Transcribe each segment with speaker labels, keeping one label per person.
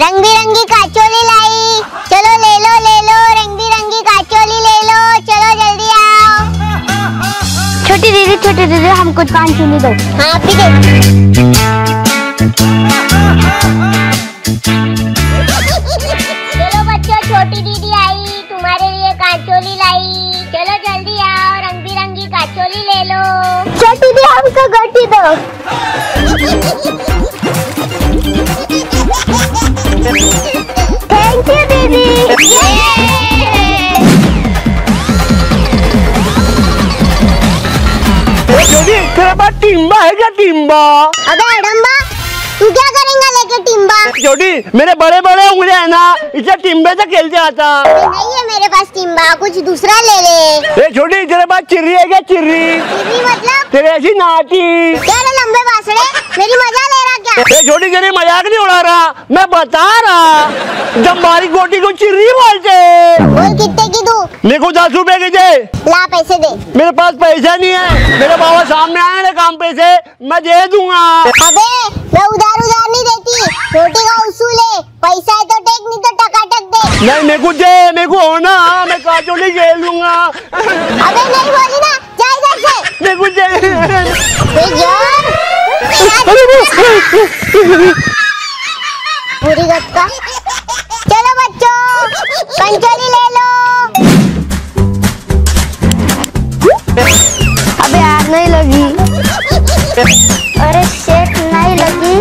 Speaker 1: रंग बिरंगी काचोली लाई, चलो ले लो रंग बिरंगी काचोली ले लो, चलो जल्दी आओ। छोटी दीदी हमको कांचोली दो। हाँ भी दे। चलो बच्चों, छोटी दीदी आई, तुम्हारे लिए कांचोली लाई, चलो जल्दी आओ, रंग बिरंगी काचोली ले लो। छोटी दीदी हमको गोटी दो। थैंक यू दीदी।
Speaker 2: तेरे पास टिम्बा है क्या? टिम्बा?
Speaker 1: अबे अडम्बा, तू क्या करेंगा लेके टिम्बा?
Speaker 2: छोटी, मेरे बड़े बड़े उंगली है ना, इसे टिम्बे से खेलते आता।
Speaker 1: नहीं है मेरे पास टिम्बा, कुछ दूसरा ले ले।
Speaker 2: छोटी, तेरे पास चिर्री है क्या? चिर्री
Speaker 1: मतलब
Speaker 2: तेरे ऐसी नाटी।
Speaker 1: क्या रे लंबे बासड़े, मेरी मजा ले रहा क्या?
Speaker 2: छोटी, तेरी मजाक नहीं उड़ा रहा, मैं बता रहा। जब बारीक गोटी को चिर्री बोलते।
Speaker 1: बोल कितने की दूं?
Speaker 2: मेरे को 10 रुपए की दे।
Speaker 1: ला पैसे दे।
Speaker 2: मेरे पास पैसा नहीं है, मेरे बाबा सामने आए ना काम पे से, मैं दे दूंगा।
Speaker 1: अबे मैं उधार नहीं देती, छोटी का उसूल है, पैसा है तो टेक, नहीं तो टकाटक दे।
Speaker 2: नहीं, मेरे को दे, मेरे को होना, मैं काचोली खेल लूंगा।
Speaker 1: अबे नहीं बोली ना, जा इधर से।
Speaker 2: मेरे को दे।
Speaker 1: पूरी गत्ता। चलो बच्चों, कंचोली ले लो। अबे यार नहीं लगी। अरे शेट नहीं लगी।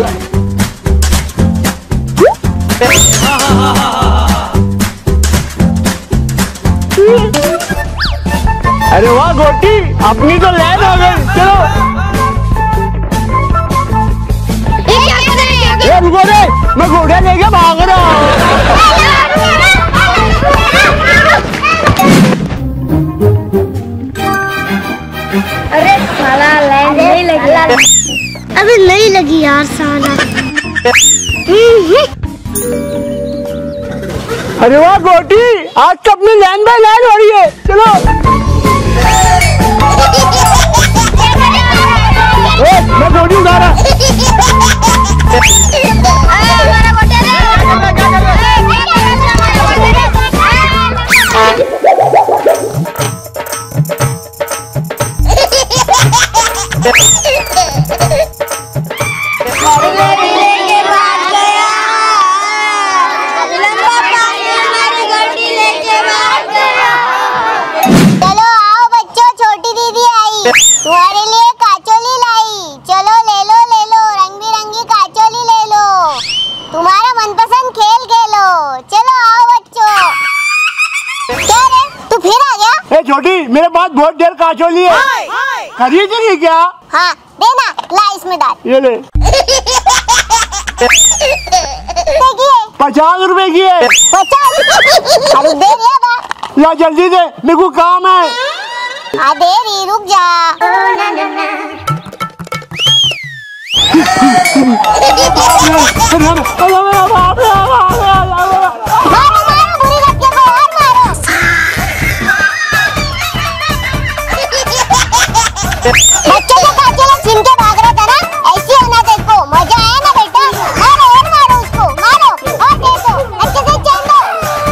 Speaker 2: अरे वाह गोटी, अपनी तो लैंड हो गई। चलो रुको रे, मैं घोड़े लेके भाग रहा हूँ।
Speaker 1: अरे साला लैंड नहीं लगी। अबे नहीं लगी यार साला।
Speaker 2: अरे वाह गोटी, आज तो अपनी लैंड बाय लैंड हो रही है। चलो मैं गोटी उठा रहा।
Speaker 1: तुम्हारे लिए काचोली लाई, चलो ले लो रंग बिरंगी काचोली ले लो, तुम्हारा मनपसंद खेल खेलो, चलो आओ बच्चों। क्या रे, तू फिर आ गया?
Speaker 2: ए छोटी, मेरे पास बहुत ढेर काचोली है, खरीदेगी क्या?
Speaker 1: हाँ देना, ला इसमें डाल।
Speaker 2: ये ले।
Speaker 1: देखिए
Speaker 2: 50 रुपए की है।
Speaker 1: 50? अरे दे दिया बा।
Speaker 2: ला जल्दी दे, मेरे को काम है।
Speaker 1: दे रही, रुक जा। मारो बुरी लड़के को और मारो। बच्चों को काचोला छीन के भाग रहा था ना, ऐसी होना देखो, मजा आया ना बेटा। मारो उसको, मारो और दे दो, अच्छे से चैन दो।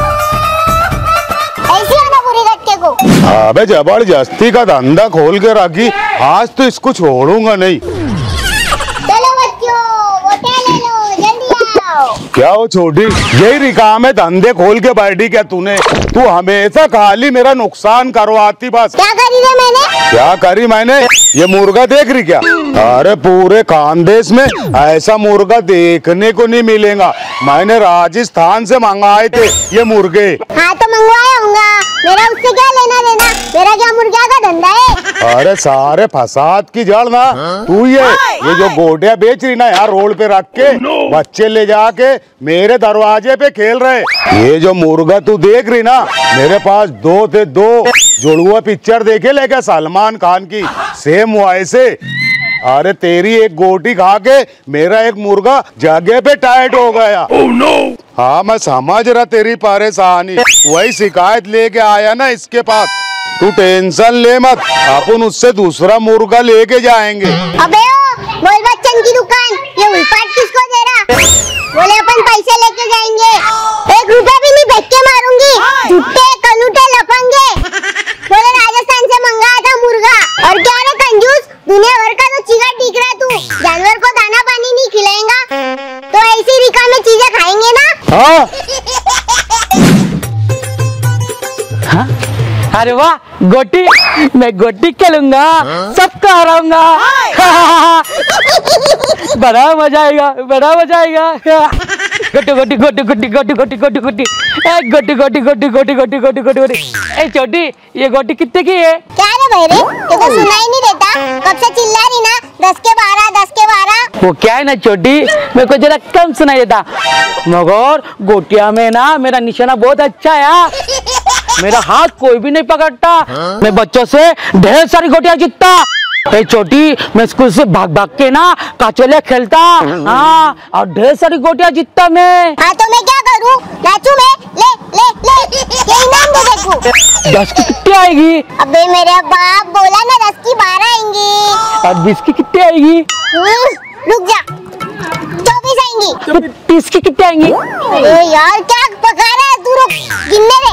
Speaker 1: ऐसी होना बुरी लड़के को।
Speaker 3: अबे जबरदस्ती का धंधा खोल के रखी, आज तो इसको छोड़ूंगा नहीं।
Speaker 1: चलो बच्चों, वोटा ले लो, जल्दी आओ।
Speaker 3: क्या हो छोटी, यही रिकाम है धंधे खोल के बैठी क्या तूने? तू हमेशा खाली मेरा नुकसान करवाती बस।
Speaker 1: क्या करी रे मैंने?
Speaker 3: क्या करी मैंने? ये मुर्गा देख रही क्या? अरे पूरे खानदेश में ऐसा मुर्गा देखने को नहीं मिलेगा। मैंने राजस्थान से मंगाए थे ये मुर्गे।
Speaker 1: हाँ तो मंगवाया होगा, मेरा उससे क्या लेना देना, मेरा क्या मुर्गा का धंधा है?
Speaker 3: अरे सारे फसाद की जड़ ना तू ये जो गोटियां बेच रही ना यार रोड पे रख के, बच्चे ले जाके मेरे दरवाजे पे खेल रहे। ये जो मुर्गा तू देख रही ना, मेरे पास 2 थे, 2 जुड़वा पिक्चर देखे लेके सलमान खान की, सेम वैसे। अरे तेरी एक गोटी खा के मेरा एक मुर्गा जगह पे टाइट हो गया। हाँ मैं समझ रहा तेरी परेशानी, वही शिकायत लेके आया ना इसके पास। तू टेंशन ले मत, अपन उससे दूसरा मुर्गा लेके जाएंगे।
Speaker 1: अबे ओ, बोल बच्चन की दुकान, ये उल्पाट किसको दे रहा? बोले अपन पैसे लेके जाएंगे। जानवर को दाना पानी नहीं खिलाएगा तो ऐसी रिका में चीजें खाएंगे ना।
Speaker 2: हाँ
Speaker 4: हाँ? अरे वाह गोटी, मैं गोटी खेलूंगा, सबको हराऊंगा। बड़ा मजा आएगा, बड़ा मजा आएगा। गोटी गोटी गोटी गोटी गोटी गोटी गोटी गोटी गोटी गोटी गोटी गोटी गोटी गोटी गोटी गोटी। ए छोटी, ये गोटी कितने की है?
Speaker 1: क्या रे बहरे, तेको सुनाई नहीं देता? कब से चिल्ला रही ना 10 के 12 10 के 12।
Speaker 4: वो क्या है ना छोटी, मेरे को जरा कम सुनाई देता, मगर गोटिया में ना मेरा निशाना बहुत अच्छा है। मेरा हाथ कोई भी नहीं पकड़ता। मैं बच्चों से ढेर सारी गोटियां जीतता। ए छोटी, मैं स्कूल से भाग भाग के ना काचोलिया खेलता। हाँ, और ढेर सारी गोटियां जीतता मैं।
Speaker 1: हाँ तो मैं क्या करूँ? नाचू मैं? ले ले ले, ये इनाम दे देखो।
Speaker 4: 10 की कितनी आएगी?
Speaker 1: अबे मेरे बाप, बोला ना 10 की 12 आएंगी।
Speaker 4: और 20 की कितनी आएगी?
Speaker 1: रुक जा, 24 आएंगी।
Speaker 4: तो 30 की कितनी आएंगी?
Speaker 1: अरे यार क्या पका रहा है तू, रुक गिनने दे।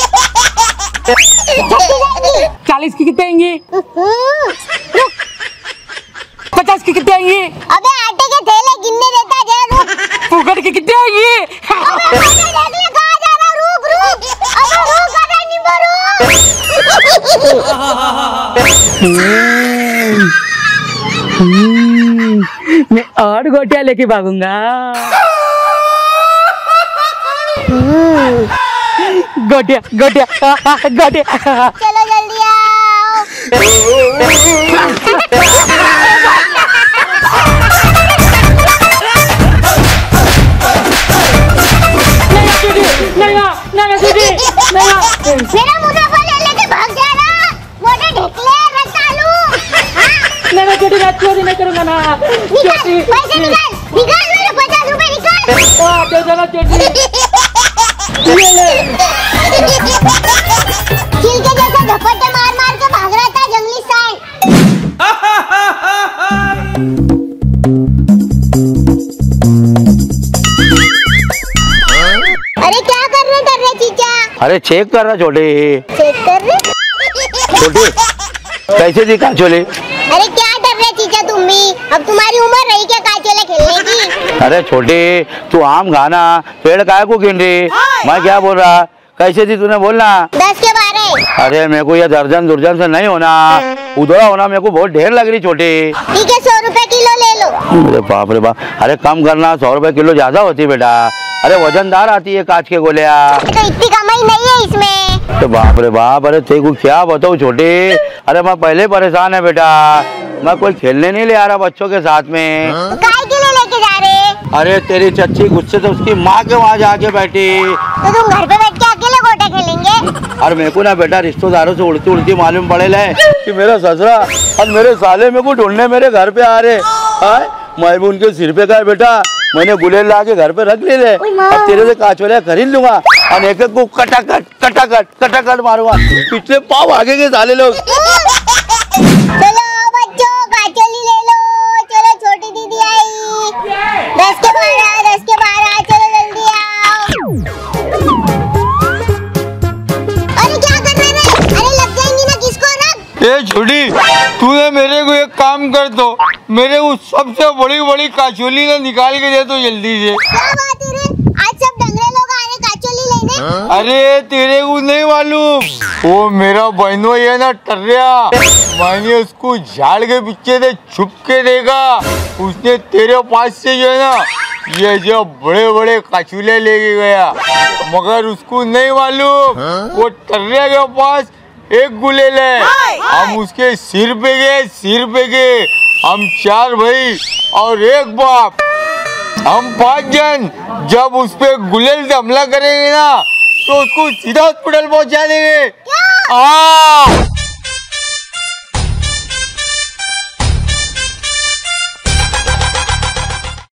Speaker 1: 36 आएंगी।
Speaker 4: 40 की कितनी आएंगी?
Speaker 1: रुक।
Speaker 4: 50 की कितनी आएंगी?
Speaker 1: अबे आटे के थैले गिनने देता जरा, रुक।
Speaker 4: फुकट की कितनी आएंगी?
Speaker 1: अबे कहाँ जा रहा, रुक रुक। अबे रुक, अबे निम्बू रुक।
Speaker 4: मैं और गोटियां लेके भागूंगा। गोटिया गोटिया गोटिया।
Speaker 1: चलो जल्दी आओ। मेरा मुनाफा ले लेके भाग जा रहा, मोटे ढेकले रतालू।
Speaker 4: नहीं करूंगा ना।
Speaker 1: निकाल पैसे, निकाल निकाल मेरे 50 रुपए निकाल। चिल के जैसा झपट्टे मार मार के भाग रहा था जंगली सांड। अरे क्या कर रहे चीचा?
Speaker 2: अरे चेक कर रहा छोटे।
Speaker 1: चेक कर रहे?
Speaker 2: छोटे कैसे दी काचोली?
Speaker 1: अरे क्या डर रहे चीचा तुम भी? अब तुम्हारी उम्र रही क्या काचोले खेलने की?
Speaker 2: अरे छोटे, तू आम खाना, पेड़ काय को गिन रही? मैं क्या बोल रहा? कैसे दी तूने बोलना?
Speaker 1: 10 के 12।
Speaker 2: अरे मेरे को ये दर्जन दुर्जन से नहीं होना, उधरा होना मेरे को बहुत ढेर लग रही छोटी।
Speaker 1: ठीक है, 100 रुपए किलो ले लो।
Speaker 2: अरे बाप रे बाप, अरे कम करना, 100 रुपए किलो ज्यादा होती बेटा। अरे वजनदार आती है कांच के गोलियां।
Speaker 1: तो इतनी कमाई नहीं है इसमें।
Speaker 2: तो बाप रे बाप, अरे तेरे को क्या बताऊं छोटी, अरे मैं पहले परेशान है बेटा। मैं कोई खेलने नहीं ले आ रहा बच्चों के साथ में।
Speaker 1: काय के लिए लेके जा रहे?
Speaker 2: अरे तेरी चच्ची गुस्से से उसकी माँ के वहाँ जाके बैठी।
Speaker 1: तो तुम घर पे बैठ के अकेले गोटे खेलेंगे?
Speaker 2: और मेरे को ना बेटा रिश्तेदारों से उड़ती उड़ती मालूम पड़े ले कि मेरा ससुरा और मेरे साले मेरे को ढूंढने मेरे घर पे आ रहे। मैं भी उनके सिर पे का बेटा, मैंने गुलेल ला के घर पे रख ले ले। अब तेरे से कांचोलिया खरीद लूंगा और एक एक को कटाकट मारूंगा। पिछले पाव आगे के साले लोग।
Speaker 1: चलो बच्चों, काचोली ले लो। चलो छोटी दीदी आई। 10 के 12, 10 के 12। चलो जल्दी आओ। अरे क्या कर रहे हैं? अरे लग जाएंगी ना, किसको रख?
Speaker 5: ए छोटी, तूने मेरे को एक काम कर दो, मेरे को सबसे बड़ी बड़ी काचोली ना निकाल के दे दो जल्दी से।
Speaker 1: क्या बात है रे? आज सब डंगरे लोग आ रहे काचोली लेने।
Speaker 5: अरे तेरे को नहीं मालूम, वो मेरा बहनों है ना टर्रिया, मैंने उसको झाड़ के पीछे से छुप के देखा। उसने तेरे पास से जो है ना ये जो बड़े बड़े काचुले लेके गया, मगर उसको नहीं मालूम वो टर्रिया के पास एक गुलेल है। हम उसके सिर पे गए। हम 4 भाई और 1 बाप, हम 5 जन जब उस पे गुलेल से हमला करेंगे ना तो उसको सीधा हॉस्पिटल पहुंचा देंगे।